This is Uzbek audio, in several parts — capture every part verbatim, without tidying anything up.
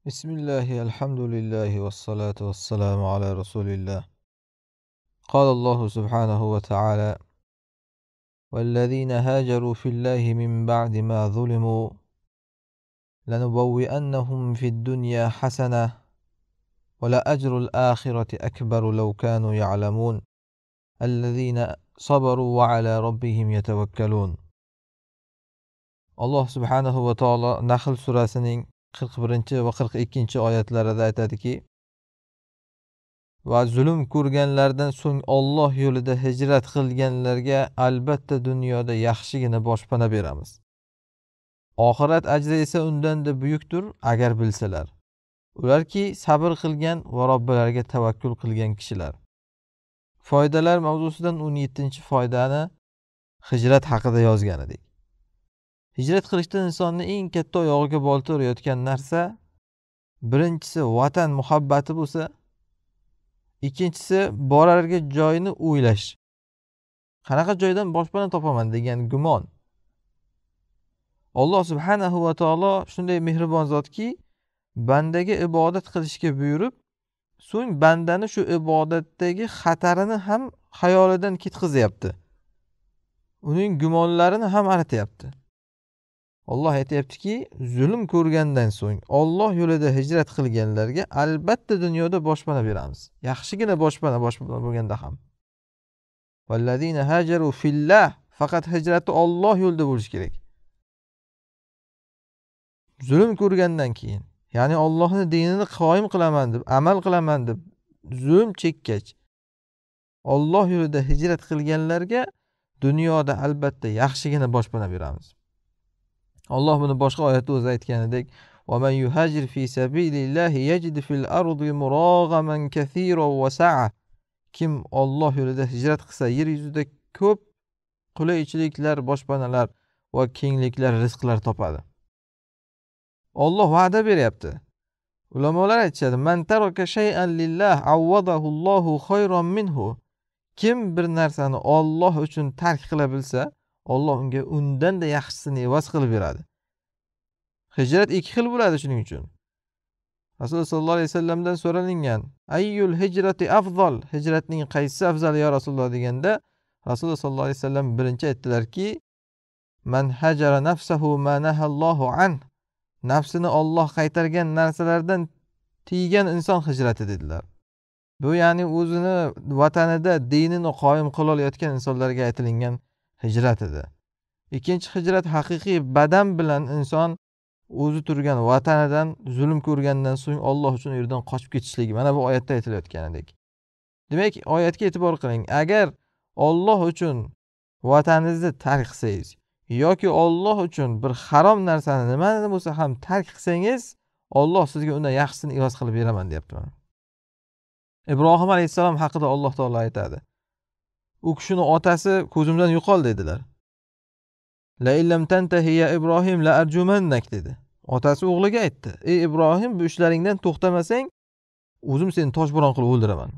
بسم الله الحمد لله والصلاة والسلام على رسول الله. قال الله سبحانه وتعالى: والذين هاجروا في الله من بعد ما ظلموا لنبوئنهم في الدنيا حسنة ولأجر الآخرة أكبر لو كانوا يعلمون الذين صبروا وعلى ربهم يتوكلون. الله سبحانه وتعالى نحل surasining qirq birinchi va qirq ikkinchi oyatlarida aytadiki: va zulm ko'rganlardan so'ng Alloh yo'lida hijrat qilganlarga albatta dunyoda yaxshigina boshpana beramiz. Oxirat ajri esa undan-da buyukdir agar bilsalar. Ularki sabr qilgan va Robbilariga tavakkul qilgan kishilar. Foydalar mavzusidan o'n yettinchi foydani hijrat haqida yozgan edik. Hijrat qilishda insonni eng katta oyog'iga bolta urayotgan narsa birinchisi vatan muhabbati bo'lsa, ikkinchisi borarga joyini o'ylash. Qanaqa joydan boshpana topaman degan gumon. Alloh subhanahu va taolo shunday mehribon zotki, bandaga ibodat qilishga buyurib, so'ng bandani shu ibodatdagi xatarini ham xayolidan ketqizyapti. Uning gumonlarini ham arityapti. Alloh aytayaptiki, zulm ko'rgandan so'ng Alloh yo'lida hijrat qilganlarga albatta dunyoda boshpana beramiz. Yaxshigina boshpana, boshpana bo'lganda ham. Vallazina hajaru fillah, faqat hijrati Alloh yo'lida bo'lishi kerak. Zulm ko'rgandan keyin, ya'ni Allohning dinini qoyim qilaman deb, amal qilaman deb zulm chekkach, Alloh yo'lida hijrat qilganlarga dunyoda albatta yaxshigina boshpana beramiz. Alloh buni boshqa oyatda o'zi aytganidek: "Va man yuhajir fi sabilillahi yajid fil ardi muragaman kaseeran wa sa'a." Kim Alloh yo'lida hijrat qilsa, yer yuzida ko'p qulaychiliklar, boshpanalar va kengliklar, rizqlar topadi. Alloh va'da beryapti. Ulamolar aytishadi: "Man taraka shay'an lillah awwadahu Allohu khayran minhu." Kim bir narsani Alloh uchun tark qila bilsa, Alloh unga undan-da yaxshisini evaz qilib beradi. Hijrat ikki xil bo'ladi shuning uchun. Rasululloh sollallohu alayhi vasallamdan so'ralingan: "Ayyul hijrati afzal?" Hijratning qaysi afzal ya Rasululloh deganda, Rasululloh sollallohu alayhi vasallam birinchi aytdilarki: "Man hajara nafsahu ma nahallohu an." Nafsini Alloh qaytargan narsalardan tiygan inson hijrati dedilar. Bu ya'ni o'zini vatanida dinini qoyim qila olayotgan insonlarga aytilgan hijrat edi. Ikkinchi hijrat haqiqiy badan bilan inson o'zi turgan vatanidan zulm ko'rgandan so'ng Alloh uchun u yerdan qochib ketishligi. Mana bu oyatda aytilayotganidek. Demak, oyatga e'tibor qiling. Agar Alloh uchun vataningizni tark qilsangiz yoki Alloh uchun bir harom narsani nimani bo'lsa ham tark qilsangiz, Alloh sizga undan yaxshisini evaz qilib beraman, deyapti. Ibrohim alayhisalom haqida Alloh taolo aytadi. U kishining otasi ko'zimdan yo'qol dedilar. La illam tantahi ya Ibrohim la arjumannak dedi. Otasi o'g'liga aytdi: "Ey Ibrohim, bu ishlaringdan to'xtamasang, o'zim seni toshbo'ron qilib o'ldiraman.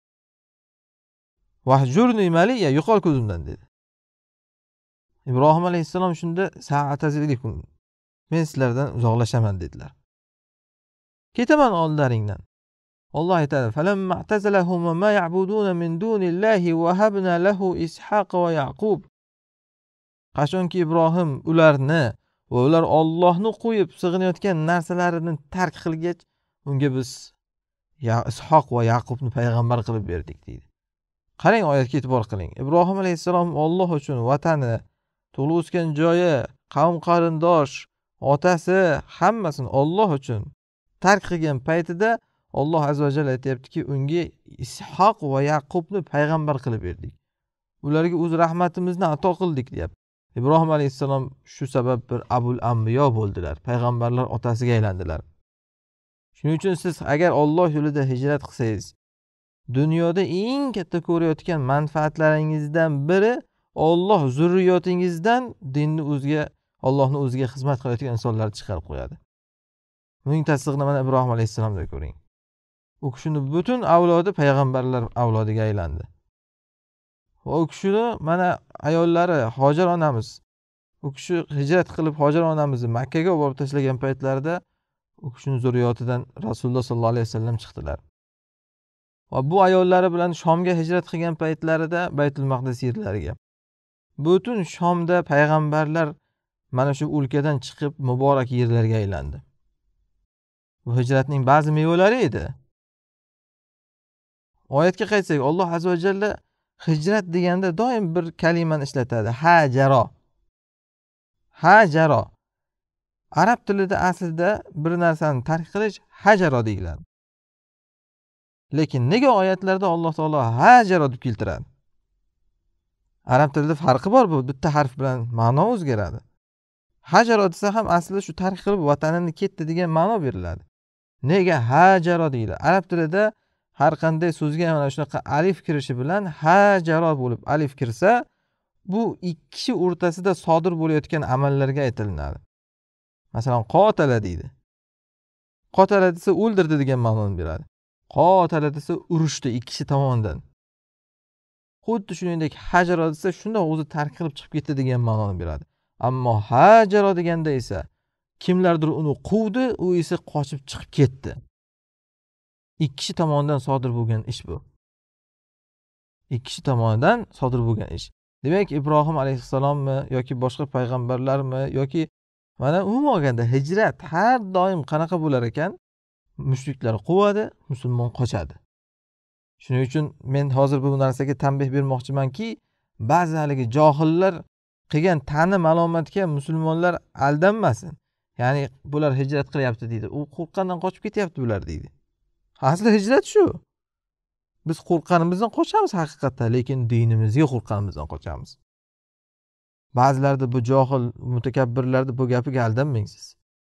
Vahjurni maliya, yo'qol ko'zimdan" dedi. Ibrohim alayhisalom shunda sa'atazilikum, men sizlardan uzoqlashaman dedilar. Ketaman oldlaringdan. Alloh aytadi: "Falamma i'tazalahum ma ya'buduna min dunillahi wa habna lahu Ishaqa va Yaqub." Qachonki Ibrohim ularni va ular Allohni qo'yib sig'inayotgan narsalarini tark qilgach, unga biz ya Ishoq va Yaqubni payg'ambar qilib berdik deydi. Qarang, oyatga e'tibor qiling. Ibrohim alayhisalom Alloh uchun vatani, tug'ilib o'sgan joyi, qavm qarindosh, otasi hammasini Alloh uchun tark qilgan paytida Alloh azza va jalla aytayaptiki, unga Ishoq va Yaqubni payg'ambar qilib berdik. Ularga o'z rahmatimizni ato qildik, deyapti. Ibrohim alayhisalom shu sabab bir abul anbiyo bo'ldilar. Payg'ambarlar otasiga aylandilar. Shuning uchun siz agar Alloh yo'lida hijrat qilsangiz, dunyoda eng katta ko'rayotgan manfaatlaringizdan biri Alloh zurriyotingizdan dinni o'ziga, Allohni o'ziga xizmat qilayotgan insonlarni chiqarib qo'yadi. Buning tasdig'ini mana Ibrohim alayhisalomda ko'ring. U kishining butun avlodi payg'ambarlar avlodiga aylandi. Va u kishini mana ayollari Hojar onamiz, u kishi hijrat qilib Hojar onamizni Makka ga olib tashlagan paytlarida u kishining zurriyotidan Rasululloh sollallohu alayhi vasallam chiqdilar. Va bu ayollari bilan Shomga hijrat qilgan paytlarida Baytul Maqdis yerlariga. Butun Shomda payg'ambarlar mana shu o'lkadan chiqib muborak yerlarga aylandi. Bu hijratning ba'zi mevalari edi. Oyatga qaytsak, Alloh azza va jalla hijrat deganda doim bir kalimani ishlatadi. Hajaro. Hajaro. Arab tilida aslida bir narsani tark qilish hajaro deyiladi. Lekin nega oyatlarda Alloh taolo hajaro deb keltiradi? Arab tilida farqi bor bu. Bitta harf bilan ma'no o'zgaradi. Hajaro desa ham aslida shu tark qilib vatanini ketdi degan ma'no beriladi. Nega hajaro deyiladi? Arab tilida har qanday so'zga mana shunaqa alif kirishi bilan hajaro bo'lib alif kirsa, bu ikki kishi o'rtasida sodir bo'layotgan amallarga aytilinadi. Masalan, qotala deydi. Qotala desa o'ldirdi degan ma'noni beradi. Qotala desa urushdi ikki kishi tomonidan. Xuddi shuningdek hajaro desa shunday o'zi tark qilib chiqib ketdi degan ma'noni beradi. Ammo hajaro deganda esa kimlardir uni quvdi, u esa qochib chiqib ketdi. Ikki kishi tomonidan sodir bo'lgan ish bu. Ikki kishi tomonidan sodir bo'lgan ish. Demak, Ibrohim alayhissalommi yoki boshqa payg'ambarlarmi yoki mana umuman olganda hijrat har doim qanaqa bo'lar ekan? Mushriklar quvadi, musulmon qochadi. Shuning uchun men hozir bu narsaga tanbeh bermoqchimanki, ba'zi haligi johillar qilgan ta'na malomatga musulmonlar aldanmasin. Ya'ni bular hijrat qilyapti deydi. U qo'rqqandan qochib ketyapti bular deydi. Asli hijrat shu. Biz qo'rqqanimizdan qochamiz haqiqatda, lekin dinimizga qo'rqqanimizdan qochamiz. Ba'zilarda bu johil mutakabbirlarda bu gapiga aldanmang siz.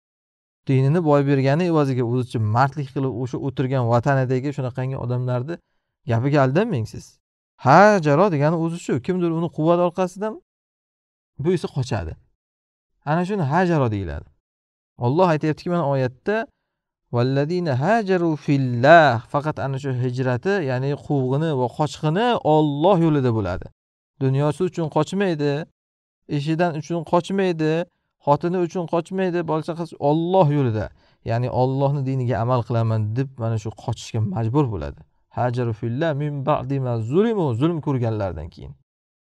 Dinini boy bergani evaziga o'zicha mardlik qilib o'sha o'tirgan vatanidagi shunaqangi odamlarni gapiga aldanmang siz. Ha, jaro degani o'zi shu. Kimdir uni quvvat orqasidan bu esa qochadi. Ana shuni hajaro deyiladi. Alloh aytayaptiki mana oyatda vallazina hajaru fillah, faqat ana shu hijrati, ya'ni quvg'ini va qochqini Alloh yo'lida bo'ladi. Dunyosi uchun qochmaydi, ishidan uchun qochmaydi, xotini uchun qochmaydi, bola-chaqasi Alloh yo'lida. Ya'ni Allohning diniga amal qilaman deb mana shu qochishga majbur bo'ladi. Hajaru fillah min ba'di ma zulimu, zulm ko'rganlardan keyin.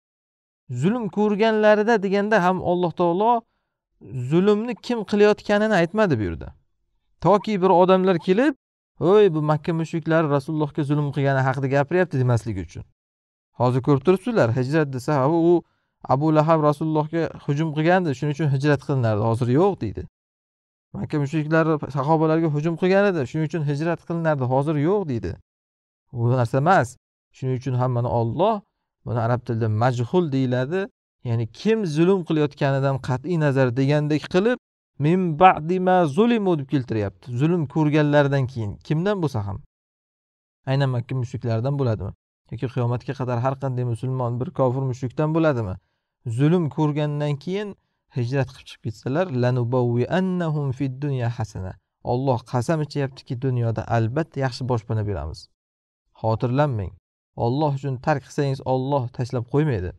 Zulm ko'rganlarida deganda ham Alloh taolo zulmni kim qilayotganini aytmadi bu yerda. Toki bir odamlar kelib, "Voy, bu Makka mushriklari Rasulullohga zulm qilgani haqida gapiryapti" demasligi uchun. Hozir ko'rib turibsizlar, hijrat desa, "Ha, u Abu Lahab Rasulullohga hujum qilgandi, shuning uchun hijrat qilinardi." Hozir yo'q deydi. Makka mushriklari sahobalarga hujum qilgan edi, shuning uchun hijrat qilinardi. Hozir yo'q deydi. Bu narsa emas. Shuning uchun ham mana Alloh buni arab tilida majhul deyiladi. Ya'ni kim zulm qilayotganidan qat'iy nazar degandek qilib, min ba'di ma zulimu deb keltiryapti. Zulm ko'rganlardan keyin kimdan bo'lsa ham. Aynan Makka mushriklaridan bo'ladimi? Yoki qiyomatga qadar har qanday musulmon bir kofir mushrikdan bo'ladimi? Zulm ko'rgandan keyin hijrat qilib chiqib ketsalar, lanubawwi'annahum fid dunya hasana. Alloh qasam ichyaptiki, dunyoda albatta yaxshi boshpana beramiz. Xotirlanmang. Alloh uchun tark qilsangiz Alloh tashlab qo'ymaydi.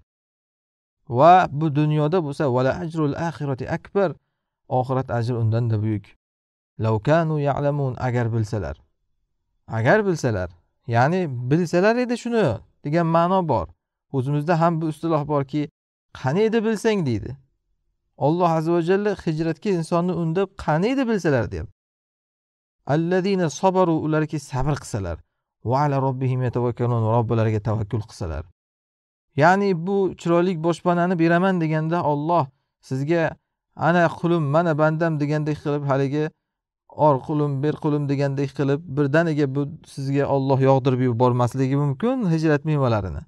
Va bu dunyoda bo'lsa vala ajrul axirati akbar. Oxirat ajri undan da buyuk. Law kanu ya'lamun, agar bilsalar. Agar bilsalar, ya'ni bilsalar edi shuni degan ma'no bor. O'zimizda ham bu istiloh borki, qani edi bilsang deydi. Alloh azza va jalla hijratga insonni undab qani edi bilsalar deyapti. Allazina sabaru, ularki sabr qilsalar, va ala robbihim yatawakkalun, robbilariga tavakkul qilsalar. Ya'ni bu chiroyli boshpanani beraman deganda Alloh sizga ana qulim, mana bandam degandek qilib, haligi or qulim, ber qulim degandek qilib birdaniga bu sizga Alloh yog'dirib yubormasligi mumkin hijrat mevalarini.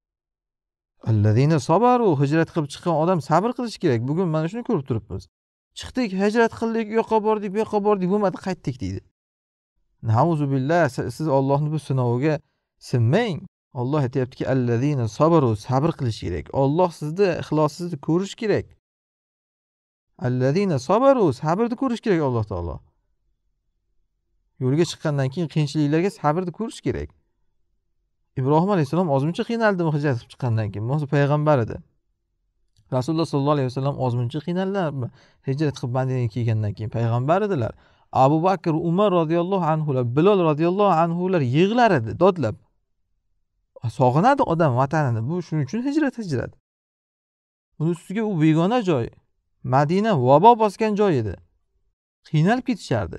Allazina sabaru, hijrat qilib chiqqan odam sabr qilish kerak. Bugun mana shuni ko'rib turibmiz. Chiqdik, hijrat qildik, u yoqqa bordik, bu yoqqa bordik, bo'lmadi, qaytdik deydi. Nauzu billah, siz Allohning bu sinoviga sinmang. Alloh aytayaptiki, allazina sabaru, sabr qilish kerak. Alloh sizni ixlosingizni ko'rish kerak. Allazina sabaru, sabrni ko'rish kerak Alloh taolo. Yo'lga chiqqandan keyin qiyinchiliklarga sabrni ko'rish kerak. Ibrohim alayhisalom ozmuncha qiynaldimi hijrat qilib chiqqandan keyin? O'zi payg'ambar edi. Rasululloh sollallohu alayhi vasallam ozmuncha qiynaldilarmi? Hijrat qilib Madinaga kelgandan keyin payg'ambar edilar. Abu Bakr, Umar radhiyallohu anhular, Bilol radhiyallohu anhular yig'lar edi, dodlab. Sog'inadi odam vatanini. Bu shuning uchun hijrat hijrat. Uning ustiga u begona joy. Madina vabo bosgan joy edi. Qiynalib ketishardi.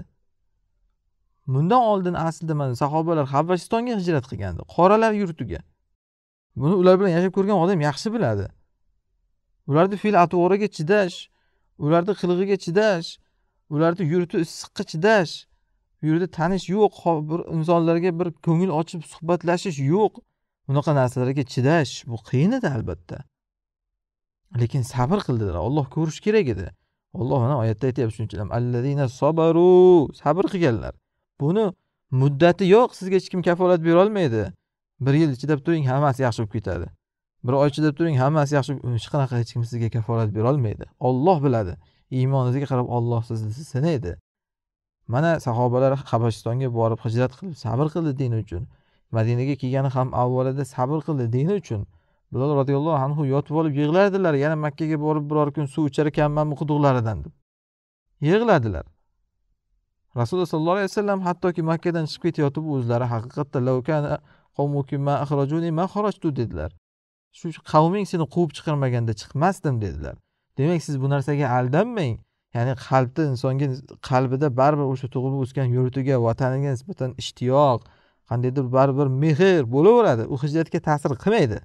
Bundan oldin aslida mana sahobalar Habashistonga hijrat qilgandi, qoralar yurtiga. Buni ular bilan yashab ko'rgan odam yaxshi biladi. Ularning fe'l atvoriga chidash, ularning qilig'iga chidash, ularning yurti issiqqa chidash, bu yerda tanish yo'q, bir insonlarga bir ko'ngil ochib suhbatlashish yo'q. Bunaqa narsalarga chidash bu qiyin edi albatta. Lekin sabr qildilar. Alloh ko'rish kerak edi. Alloh mana oyatda aytayapti shunchalar. Allazina sabaru, sabr qilganlar. Buni muddati yo'q, sizga hech kim kafolat bera olmaydi. Bir yil chidab turing, hammasi yaxshi bo'lib ketadi. Bir oy chidab turing, hammasi yaxshi, hech qanaqa hech kim sizga kafolat bera olmaydi. Alloh biladi. Iymoningizga qarab Alloh sizni sinaydi. Mana sahobalar Habashistonga borib hijrat qilib sabr qildi din uchun. Madinaga kelgani ham avvalida sabr qildi din uchun. Bilol radhiyallohu anhu yotib olib yig'lardilar, yana Makka ga borib biror kun suv ichar ekanman quduqlaridan deb. Yig'ladilar. Rasululloh sollallohu alayhi vasallam hattoki Makka dan chiqib ketayotib o'zlari haqiqatda lavkana qawmukum ma akhrajuni ma kharajtu dedilar. Shu qavming seni quvib chiqarmaganda chiqmasdim dedilar. Demak, siz bu narsaga aldanmang. Ya'ni qalbda insonga qalbida baribir o'sha tug'ilib o'sgan yurtiga, vataniga nisbatan ishtiyoq, qandaydir baribir mehr bo'laveradi. U hijratga ta'sir qilmaydi.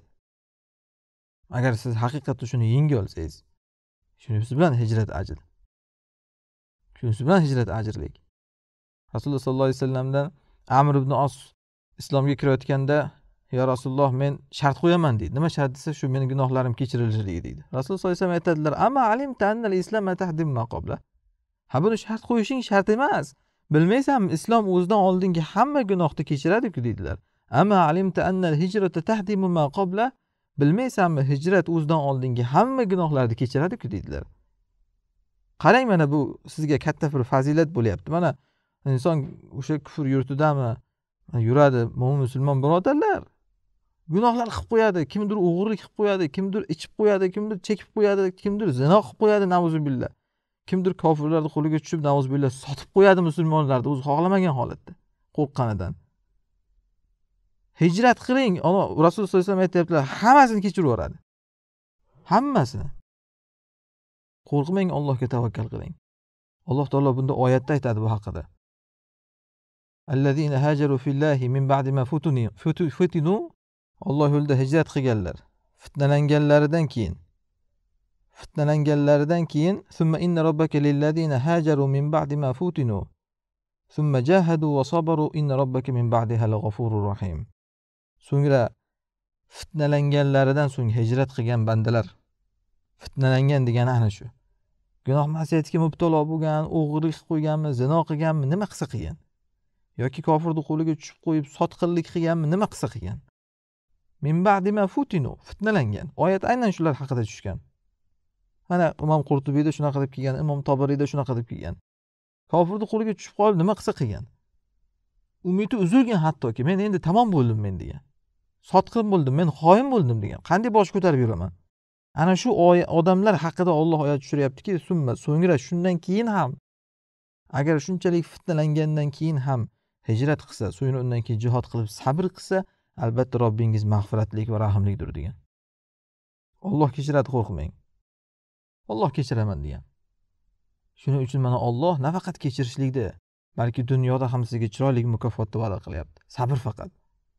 Agar siz haqiqatda shuni yenga olsangiz, shunisi bilan hijrat ajr. Shunisi bilan hijrat ajrlik. Rasululloh sollallohu alayhi vasallamdan Amr ibn Os islomga kirayotganda, "Ya Rasululloh, men shart qo'yaman" dedi. Nima shart desa, shu mening gunohlarim kechirilishligi dedi. Rasululloh sollallohu alayhi vasallam aytadilar: "Amma alimta anna al-islam tahdim ma qabla." Ha, buni shart qo'yishing shart emas. Bilmaysanmi, islom o'zidan oldingi hamma gunohni kechiradi-ku dedilar. "Amma alimta anna al-hijrata tahdimu ma qabla." Bilmaysanmi, hijrat o'zidan oldingi hamma gunohlarni kechiradi-ku dedilar. Qarang, mana bu sizga katta bir fazilat bo'lyapti. Mana inson o'sha kufr yurtidami yuradi, mo'min musulmon birodarlar, gunohlar qilib qo'yadi, kimdir o'g'irlik qilib qo'yadi, kimdir ichib qo'yadi, kimdir chekib qo'yadi, kimdir zino qilib qo'yadi, na'uzubillah. Kimdir kofirlarning qo'liga tushib, na'uzubillah, sotib qo'yadi musulmonlarni o'zi xohlamagan holatda, qo'rqqanidan. Hijrat qiling. Rasululloh sollallohu alayhi vasallam aytibdilar, hammasini kechirib yuboradi. Hammasini. Qo'rqmang, Allohga tavakkal qiling. Alloh taolo bunda oyatda aytadi bu haqida. Allazina hajaru fillahi min ba'di ma futuni futinu. Alloh yo'lida hijrat qilganlar, fitnalanganlaridan keyin fitnalanganlaridan keyin summa inna robbaka lillazina hajaru min ba'di ma futinu summa jahadu va sabaru inna robbaka min ba'diha lag'afurur rahim. So'ngra fitnalanganlaridan so'ng hijrat qilgan bandalar. Fitnalangan degani ana shu. Gunoh ma'siyatga mubtalo bo'lgan, o'g'irlik qilib qo'yganmi, zino qilganmi, nima qilsa qilgan. Yoki kofirning qo'liga tushib qo'yib sotqinlik qilganmi, nima qilsa qilgan. Min ba'di ma futinu, fitnalangan. Oyat aynan shular haqida tushgan. Mana Imom Qurtubiyda shunaqa deb kelgan, Imom Tobariyda shunaqa deb kelgan. Kofirning qo'liga tushib qolib nima qilsa qilgan. Umidi uzilgan hattoki, men endi tamom bo'ldim men degan. Sotqin bo'ldim, men xoin bo'ldim degan. Qanday bosh ko'tarib yuraman? Ana shu odamlar haqida Alloh oyat tushiryaptiki, summa, so'ngra shundan keyin ham agar shunchalik fitnalangandan keyin ham hijrat qilsa, so'ngra undan keyin jihad qilib sabr qilsa, albatta Robbingiz mag'firatlik va rahimlikdir degan. Alloh kechiradi, qo'rqmang. Alloh kechiraman degan. Shuning uchun mana Alloh nafaqat kechirishlikda, balki dunyoda ham sizga chiroyli mukofotni va'da qilyapti. Sabr faqat.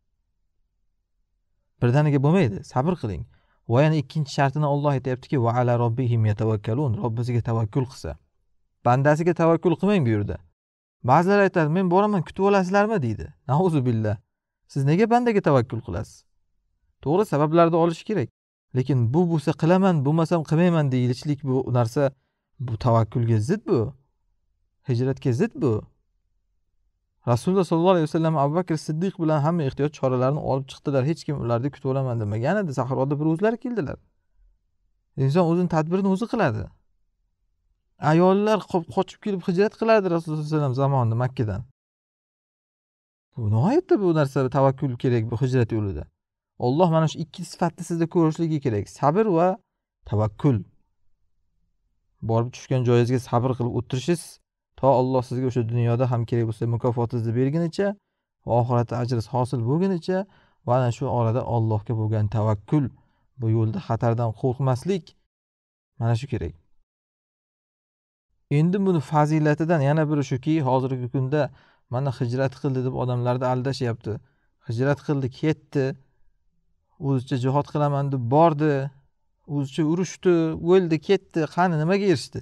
Birdaniga bo'lmaydi, sabr qiling. Va yana ikkinchi shartini Alloh aytayaptiki, va ala robbihim yatawakkalun. Robbisiga tavakkul qilsa. Bandasiga tavakkul qilmang bu yerda. Ba'zilar aytadi, men boraman, kutib olasizlarmi deydi. Nauzubillah. Siz nega bandaga tavakkul qilasiz? To'g'ri, sabablarni olish kerak. Lekin bu bo'lsa qilaman, bo'lmasam qilmayman deyilishlik bu narsa, bu tavakkulga zid bu. Hijratga zid bu. Rasululloh sollallohu alayhi vasallam Abu Bakr Siddiq bilan hamma ehtiyot choralarini olib chiqdilar. Hech kim ularni kutib olaman demagan edi. Sahroda bir o'zlari keldilar. Inson o'zining tadbirini o'zi qiladi. Ayollar qochib kelib hijrat qilardi Rasululloh sollallohu alayhi vasallam zamonida Makkadan. Bu nihoyatda bu narsa tavakkul kerak bu hijrat yo'lida. Alloh mana shu ikki sifatni sizda ko'rishligi kerak. Sabr va tavakkul. Borib tushgan joyingizga sabr qilib o'tirishingiz to Alloh sizga o'sha dunyoda ham kerak bo'lsa mukofotingizni bergunicha, va oxiratda ajringiz hosil bo'lgunicha, va ana shu orada Allohga bo'lgan tavakkul, bu yo'lda xatardan qo'rqmaslik, mana shu kerak. Endi buni fazilatidan yana biri shuki, hozirgi kunda mana hijrat qildi deb odamlarni aldashyapti. Hijrat qildi, ketdi. O'zicha jihad qilaman deb bordi. O'zicha urushdi, o'ldi, ketdi. Qani nimaga erishdi?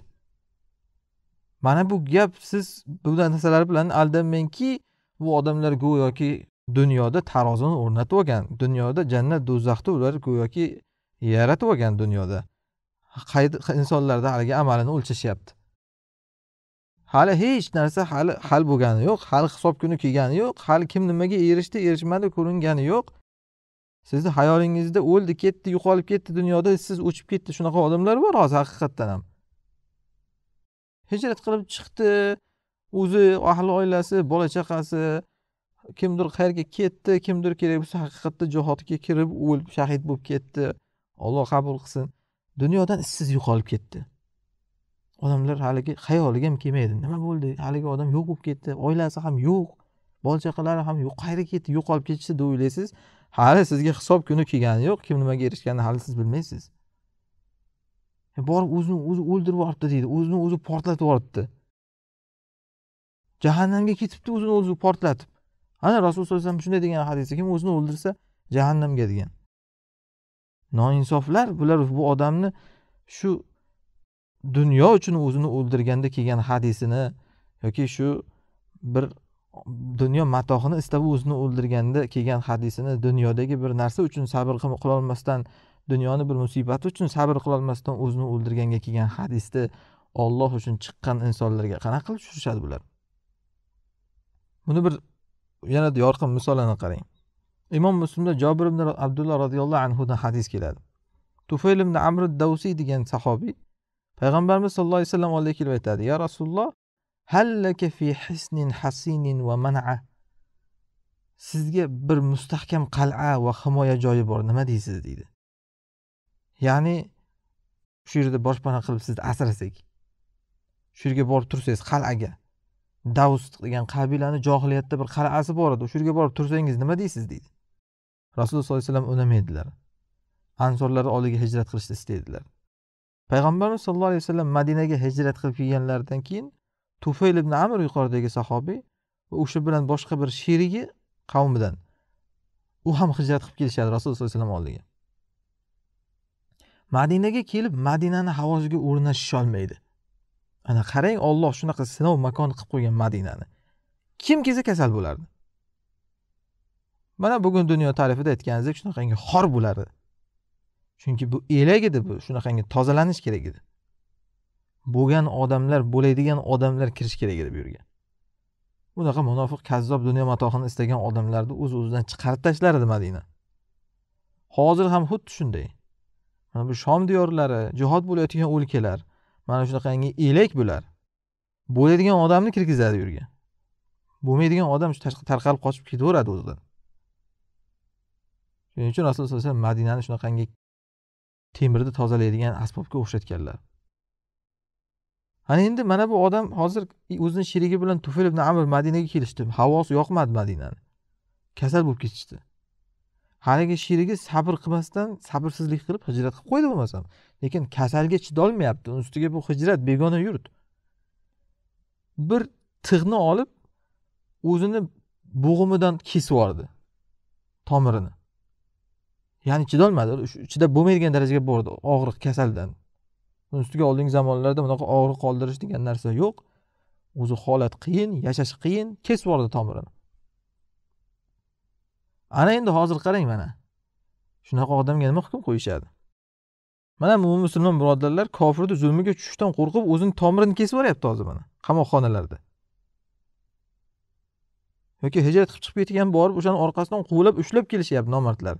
Mana bu gap, siz bu narsalar bilan aldanmangki, bu odamlar go'yoki dunyoda tarozini o'rnatib olgan, dunyoda jannat do'zaxni ular go'yoki yaratib olgan dunyoda. Qaydi insonlarda haliga amalini o'lchashyapti. Hali hech narsa hali hal bo'lgani yo'q, hali hisob kuni kelgani yo'q, hali kim nimaga erishdi, erishmadi ko'ringani yo'q. Sizni xayolingizda o'ldi, ketdi, yo'qolib ketdi dunyoda, siz o'chib ketdi, shunaqa odamlar bor hozir haqiqatdan ham. Hijrat qilib chiqdi, o'zi, ahli oilasi, bola chaqasi, kimdir qayerga ketdi, kimdir kerak bo'lsa haqiqatda jihodga kirib, o'lib shahid bo'lib ketdi. Alloh qabul qilsin. Dunyodan izsiz yo'qolib ketdi. Odamlar haligi xayoliga ham kelmaydi. Nima bo'ldi? Haligi odam yo'q bo'lib ketdi, oilasi ham yo'q, bola chaqalari ham yo'q, qayerga ketdi, yo'qolib ketishdi deb o'ylaysiz. Hali sizga hisob kuni kelgani yo'q, kim nimaga erishganini hali siz bilmaysiz. Borib o'zini o'zi o'ldirib yuboribdi deydi, o'zini o'zi portlatib yuboribdi. Jahannamga ketibdi, o'zini o'zi portlatib. Ana Rasululloh sollallohu alayhi vasallam shunday degan hadisda, kim o'zini o'ldirsa jahannamga degan. Noinsoflar bular bu odamni shu dunyo uchun o'zini o'ldirganda kelgan hadisini yoki shu bir dunyo matohini istab o'zini o'ldirganda kelgan hadisini, dunyodagi bir narsa uchun sabr qila olmasdan, dunyoni bir musibati uchun sabr qila olmasdan o'zini o'ldirganga kelgan hadisni Alloh uchun chiqqan insonlarga qanaqa qilib tushirishadi bular? Buni bir yana yorqin misolini qarang. Imom Muslimda Jabir ibn Abdullah radhiyallohu anhu dan hadis keladi. Tufayl ibn Amr ad-Dawsi degan sahobiy Payg'ambarimiz sollallohu alayhi vasallam oldiga kelib aytadi: "Ya Rasululloh, hallaka fi hisnin hasinin va man'a." Sizga bir mustahkam qal'a va himoya joyi bor, nima deysiz deydi. Ya'ni shu yerda boshpana qilib sizni asrasak, shu yerga borib tursangiz qal'aga, Davus degan qabilani johiliyatda bir qal'asi bor edi, shu yerga borib tursangiz nima deysiz deydi. Rasululloh sollallohu alayhi vasallam unamaydilar. Ansorlar oldiga hijrat qilishni istaydilar. Payg'ambarimiz sollallohu alayhi vasallam Madinaga hijrat qilib kelganlaridan keyin Tufayl ibn Amr yuqoridagi sahobiy va o'sha bilan boshqa bir sherigi qavmidan u ham hijrat qilib kelishadi Rasululloh sollallohu alayhi vasallam oldiga. Madinaga kelib Madinani havosiga o'rnashisha olmaydi. Ana qarang, Alloh shunaqa sinov makoni qilib qo'ygan Madinani. Kim kelsa kasal bo'lardi. Mana bugun dunyo tarixida aytganingizdek shunaqangi xor bo'lardi. Chunki bu elak edi, bu shunaqangi tozalanish kerak edi. Bo'lgan odamlar, bo'ladigan odamlar kirish kerak edi bu yerga. Bunaqa munofiq, kazzob, dunyo matohini istagan odamlarni o'z-o'zidan chiqarib tashlardi Madina. Hozir ham xuddi shunday. Mana bu Shom diyorlari, jihod bo'layotgan o'lkalar, mana shunaqangi elak bular. Bo'ladigan odamni kirgizadi bu yerga. Bo'lmaydigan odam shu tashqi tarqalib qochib ketaveradi o'zidan. Shuning uchun Rasululloh sollallohu alayhi vasallam Madinani shunaqangi temirni tozalaydigan asbobga o'xshatganlar. Ana endi mana bu odam hozir o'zining sherigi bilan Tufayl ibn Amr Madinaga kelishdi. Havosi yoqmadi Madinani. Kasal bo'lib ketishdi. Haligi sherigi sabr qilmasdan, sabrsizlik qilib hijrat qilib qo'ydi bo'lmasam. Lekin kasalga chidolmayapti. Uning ustiga bu hijrat begona yurt. Bir tig'ni olib o'zini bo'g'imidan kesib yubordi. Tomirini. Ya'ni chidolmadi, chidab bo'lmaydigan darajaga bordi og'riq kasaldan. Uning ustiga oldingi zamonlarda bunaqa og'riq qoldirish degan narsa yo'q. O'zi holat qiyin, yashash qiyin, kesib yubordi tomirini. Ana endi hozir qarang mana. Shunaqa odamga nima hukm qo'yishadi? Mana bu musulmon birodarlar kofirning zulmiga tushishdan qo'rqib o'zining tomirini kesib yuboryapti hozir mana qamoqxonalarda. Yoki hijrat qilib chiqib ketgan borib o'shani orqasidan quvlab ushlab kelishyapti nomardlar.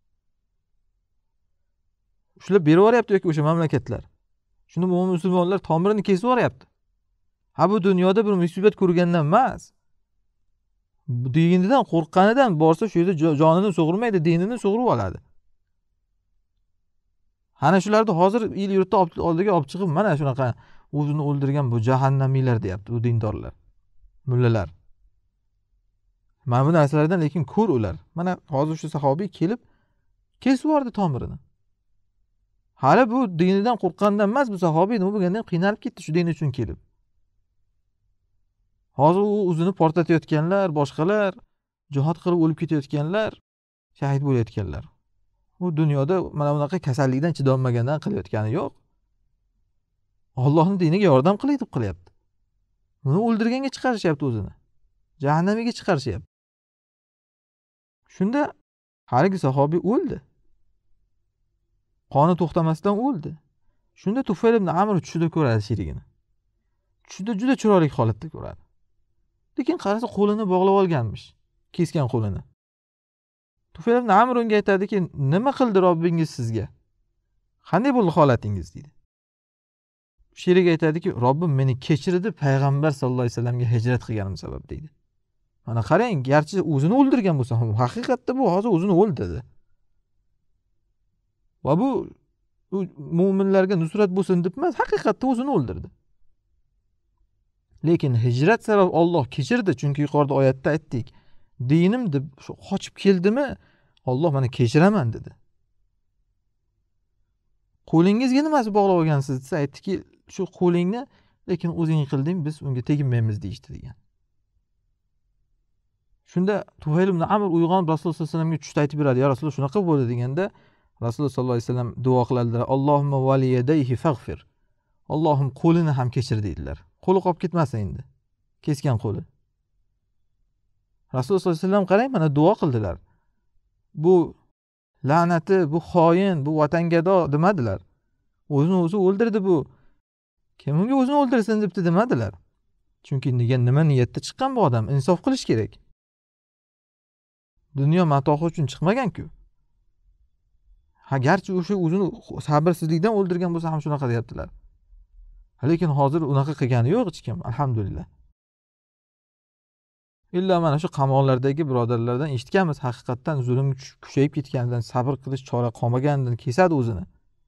Ushlab berib yuboryapti yoki o'sha mamlakatlar. Shuni bu musulmonlar tomirini kesib yuboryapti. Ha bu dunyoda bir musibat ko'rgandan emas. Dinidan qo'rqqanidan borsa shu yerda jonini sug'urmaydi, dinini sug'urib oladi. Ana shularni hozir el yurtda oldiga olib chiqib mana shunaqa o'zini o'ldirgan bu jahannamiylar deyapti, u dindorlar, mullalar. Mana bu narsalardan lekin ko'r ular. Mana hozir shu sahobiy kelib kesib yubordi tomirini. Hali bu dinidan qo'rqqandan emas, bu sahobiy nima bo'lgandan qiynalib ketdi shu din uchun kelib. Hozir u o'zini portlatayotganlar, boshqalar jihad qilib o'lib ketayotganlar, shahid bo'layotganlar. U dunyoda mana bunaqa kasallikdan chidolmagandan qilayotgani yo'q. Allohning diniga yordam qilay deb qilyapti. Uni o'ldirganga chiqarishyapti o'zini. Jahannamiga chiqarishyapti. Shunda haligi sahobiy o'ldi. Qoni to'xtamasdan o'ldi. Shunda Tufayl ibn Amr tushida ko'radi sherigini. Tushida juda chiroyli holatda ko'radi. Lekin qarasa qo'lini bog'lab olganmish, kesgan qo'lini. Tufayl ibn Amr unga aytadiki, "Nima qildi Robbingiz sizga? Qanday bo'ldi holatingiz?" deydi. Sherik aytadiki, "Robbim meni kechirdi, payg'ambar sallallohu alayhi vasallamga hijrat qilganim sabab" deydi. Mana qarang, garchi o'zini o'ldirgan bo'lsa ham, haqiqatda bu hozir o'zini o'ldirdi. Va bu mu'minlarga nusrat bo'lsin deb emas, haqiqatda o'zini o'ldirdi. Lekin hijrat sabab Alloh kechirdi, chunki yuqorida oyatda aytdik, dinim deb shu qochib keldimi, Alloh meni kechiraman dedi. Qo'lingizga nimasi bog'lab olgansiz desa, aytdiki, shu qo'lingni lekin o'zing qilding, biz unga teginmaymiz deyishdi degan. Shunda Tufayl ibn Amr uyg'onib Rasululloh sollallohu alayhi vasallamga tushda aytib beradi, "Ya Rasululloh, shunaqa bo'ldi" deganda, Rasululloh sollallohu alayhi vasallam duo qiladilar, "Allohumma valiyadayhi faghfir." Allohim qo'lini ham kechir deydilar. Qo'li qolib ketmasin endi. Kesgan qo'li. Rasululloh sollallohu alayhi vasallam qarang, mana duo qildilar. Bu la'nati, bu xoin, bu vatangado demadilar. O'zini o'zi o'ldirdi bu. Kim unga o'zini o'ldirsin debdi demadilar. Chunki nima niyatda chiqqan bu odam? Insof qilish kerak. Dunyo matohi uchun chiqmagan-ku. Ha, garchi o'sha o'zini sabrsizlikdan o'ldirgan bo'lsa ham shunaqa deyaptilar. Lekin hozir unaqa qilgani yo'q hech kim, alhamdulillah. Illa mana shu qamoqlardagi birodarlardan eshitganmiz, haqiqatdan zulm kuchayib ketganidan, sabr qilish chora qolmaganidan kesadi o'zini.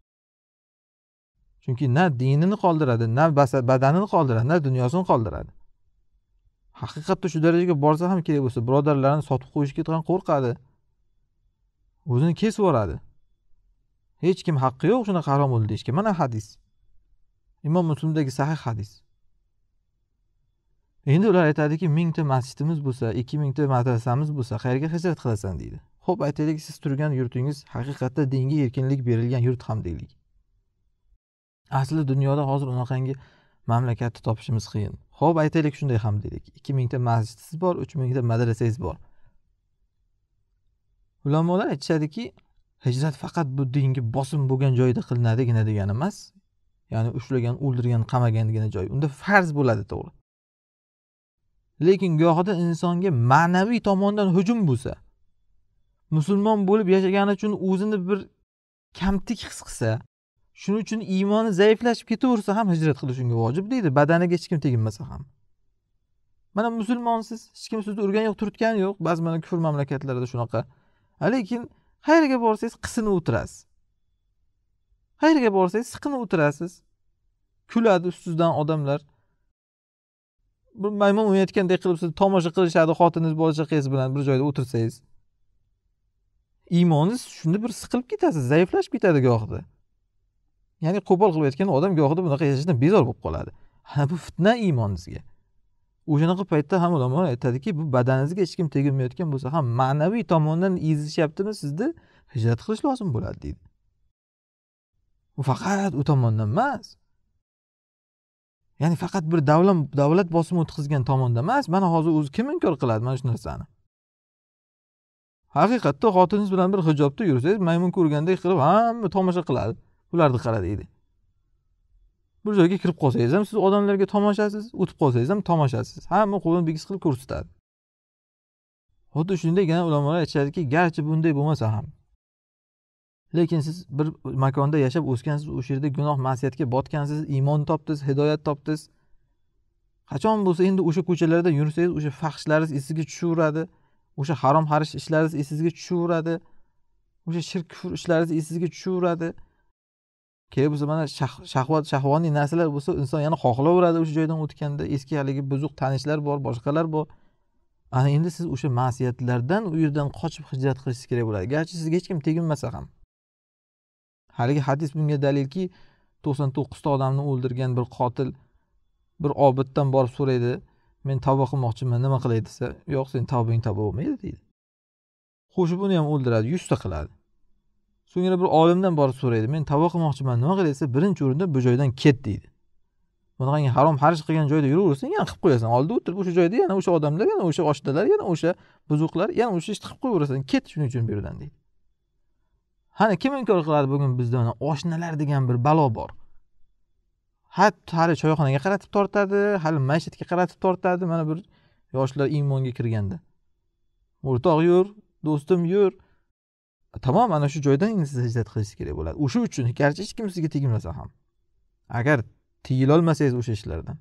Chunki na dinini qoldiradi, na badanini qoldiradi, na dunyosini qoldiradi. Haqiqatda shu darajaga borsa ham kerak bo'lsa, birodarlarini sotib qo'yishga ham qo'rqadi. O'zini kesib yuboradi. Hech kim haqqi yo'q shuna harom bo'ldi deyishga. Mana hadis. Imom Muslimdagi sahih hadis. Endi ular aytadiki, mingta masjidimiz bo'lsa, ikki mingta madrasamiz bo'lsa, qayerga hijrat qilasan deydi. Xo'p, aytaylik, siz turgan yurtingiz haqiqatda dinga erkinlik berilgan yurt ham deylik. Asli dunyoda hozir unaqangi mamlakatni topishimiz qiyin. Xo'p, aytaylik shunday ham deylik. ikki mingta masjidingiz bor, uch mingta madrasangiz bor. Ulamolar aytishadiki, hijrat faqat bu dinga bosim bo'lgan joyda qilinadi degani emas. Ya'ni ushlagan, o'ldirgan, qamagandigina joy. Unda farz bo'ladi, to'g'ri. Lekin gohida insonga ma'naviy tomondan hujum bo'lsa, musulmon bo'lib yashagani uchun o'zini bir kamtik his qilsa, shuning uchun iymoni zaiflashib ketaversa ham hijrat qilish unga vojib deydi, badaniga hech kim teginmasa ham. Mana musulmonsiz, hech kim sizni urgan yo'q, turtgani yo'q, ba'zi mana kufr mamlakatlarida shunaqa. Lekin qayerga borsangiz qisinib o'tirasiz. Qayerga borsangiz siqinib o'tirasiz. Kuladi ustizdan odamlar. Bir maymun o'ynayotgandek qilib sizni tomosha qilishadi, xotiningiz, bola chaqangiz bilan bir joyda o'tirsangiz. Iymoningiz shunda bir siqilib ketasiz, zaiflashib ketadi gohida. Ya'ni qo'pol qilib aytgan odam gohida bunaqa yashashdan bezor bo'lib qoladi. Ha, bu fitna iymoningizga. O'shanaqa paytda ham ulamolar aytadiki, bu badaningizga hech kim teginmayotgan bo'lsa ham ma'naviy tomondan ezishyaptimi, sizni hijrat qilish lozim bo'ladi deydi. U faqat u tomondan emas. Ya'ni faqat bir davlat davlat bosimi o'tkazgan tomonda emas, mana hozir o'zi kim inkor qiladi mana shu narsani? Haqiqatda xotiningiz bilan bir hijobda yursangiz, maymun ko'rgandek qilib hamma tomosha qiladi. Ularni qara deydi. Bir joyga kirib qolsangiz ham siz odamlarga tomoshasiz, o'tib qolsangiz ham tomoshasiz. Hamma qo'lini bigiz qilib ko'rsatadi. Xuddi shunday yana ulamolar aytishadiki, garchi bunday bo'lmasa ham, lekin siz bir makonda yashab o'sgansiz, o'sha yerda gunoh ma'siyatga botgansiz, iymon topdingiz, hidoyat topdingiz. Qachon bo'lsa endi o'sha ko'chalarda yursangiz, o'sha faxshlaringiz esingizga tushaveradi, o'sha harom harish ishlaringiz esingizga tushaveradi, o'sha shirk kufr ishlaringiz esingizga tushaveradi. kerak bo'lsa mana shahvat shahvoniy narsalar bo'lsa inson yana xohlaveradi o'sha joydan o'tganda. Eski haligi buzuq tanishlar bor, boshqalar bor. Ana endi siz o'sha ma'siyatlardan u yerdan qochib hijrat qilishingiz kerak bo'ladi. Garchi sizga hech kim teginmasa ham. Haligi hadis bunga dalilki, to'qson to'qqiz ta odamni o'ldirgan bir qotil bir obiddan borib so'raydi, men tavba qilmoqchiman, nima qilay desa, yo'q, sen tavbang tavba bo'lmaydi deydi. Qo'shib uni ham o'ldiradi, yuz ta qiladi. So'ngra bir olimdan borib so'raydi, men tavba qilmoqchiman, nima qilay desa, birinchi o'rinda bu joydan ket deydi. Bunaqangi harom xarj qilgan joyda yuraversang, yana qilib qo'yasan. Oldida o'tirib o'sha joyda yana o'sha odamlar, yana o'sha oshnalar, yana o'sha buzuqlar, yana o'sha ishni qilib qo'yaverasan. Ket shuning uchun bu yerdan deydi. Hani kim inkor qiladi bugun bizda mana oshnalar degan bir balo bor. Hatto hali choyxonaga qaratib tortadi, hali masjidga qaratib tortadi. Mana bir yoshlar iymonga kirganda. O'rtoq yur, do'stim yur. Tamom, ana shu joydan siz hijrat qilishingiz kerak bo'ladi. O'sha uchun garchi hech kim sizga tegmasa ham. Agar tiyila olmasangiz o'sha ishlardan.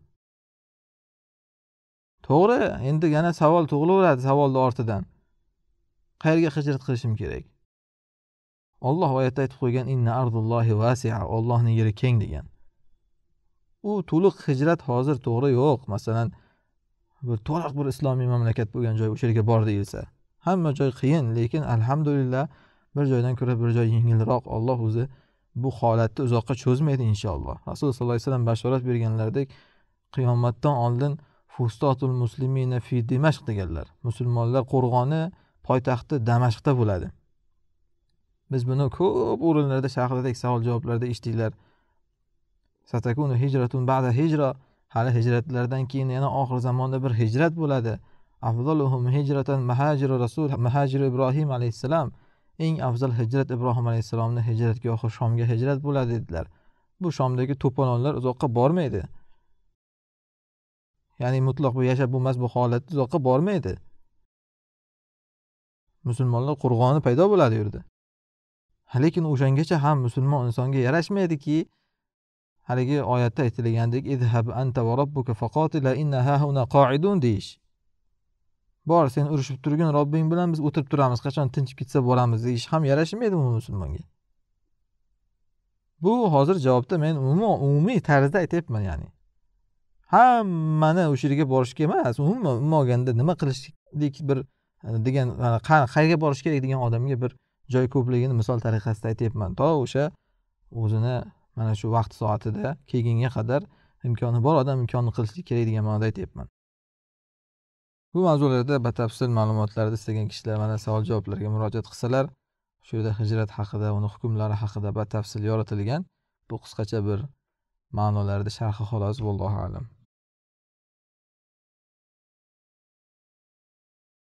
To'g'ri, endi yana savol tug'ilaveradi savolning ortidan. Qayerga hijrat qilishim kerak? Alloh oyatda aytib qo'ygan inna ardullohi vasi'a, Allohning yeri keng degan. U to'liq hijrat hozir to'g'ri yo'q. Masalan, bir to'liq bir islomiy mamlakat bo'lgan joy o'sha yerga bor deyilsa, hamma joy qiyin, lekin alhamdulillah bir joydan ko'ra bir joy yengilroq. Alloh o'zi bu holatni uzoqqa cho'zmaydi inshaalloh. Rasululloh sollallohu alayhi vasallam bashorat berganlaridek, qiyomatdan oldin fustotul muslimina fi Dimashq deganlar. Musulmonlar qo'rg'oni poytaxti Damashqda bo'ladi. Biz buni ko'p o'rinlarda shahardagi savol javoblarda eshitdik. Satakunu hijratun ba'da hijra, hali hijratlardan keyin yana oxir zamonda bir hijrat bo'ladi. Afdaluhum hijratan mahajiru rasul mahajiru Ibrohim alayhisalom. Eng afzal hijrat Ibrohim alayhisalomning hijratgohi Shomga hijrat bo'ladi dedilar. Bu Shomdagi to'polonlar uzoqqa bormaydi. Ya'ni mutlaq bu yashab bo'lmas bu holat uzoqqa bormaydi. Musulmonlar qo'rg'oni paydo bo'ladi yerda. Lekin o'shangacha ham musulmon insonga yarashmaydiki, haligi oyatda aytilgandek izhab anta va robbuka faqatila inna hahuna qa'idun deyish. Bor, sen urushib turgan Robbing bilan biz o'tirib turamiz, qachon tinchib ketsa boramiz deyish ham yarashmaydi bu musulmonga. Bu hozir javobda men umuman umumiy tarzda aytayapman, ya'ni. Hammani o'sha yerga borishga emas, umuman olganda nima qilishlik bir degan qayerga borish kerak degan odamga bir joy ko'pligini misol tariqasida aytayapman. To o'sha o'zini mana shu vaqt soatida kelgunga qadar imkoni bor odam imkonni qilishlik kerak degan ma'noda aytayapman. Bu mavzularda batafsil ma'lumotlarni istagan kishilar mana savol javoblarga murojaat qilsalar, shu yerda hijrat haqida, uni hukmlari haqida batafsil yoritilgan bu qisqacha bir ma'nolarda sharhi xolos, vallohu a'lam.